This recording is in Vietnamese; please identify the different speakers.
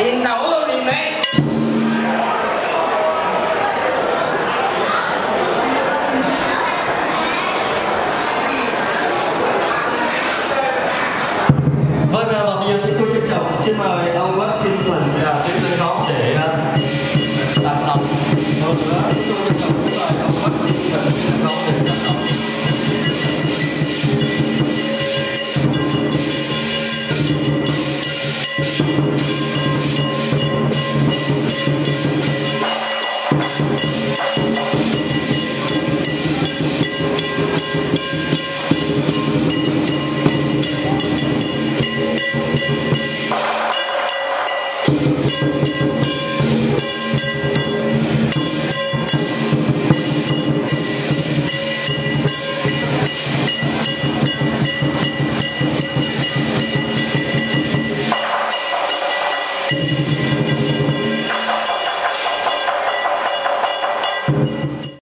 Speaker 1: Điền tẩu tôi điền đấy.
Speaker 2: Vâng, và bây giờ chúng tôi trân trọng xin mời ông Quách Kim Mình đến sân khấu để tác động. Hơn nữa, chúng tôi trân trọng xin mời ông Quách Kim Mình đến sân khấu để tác động.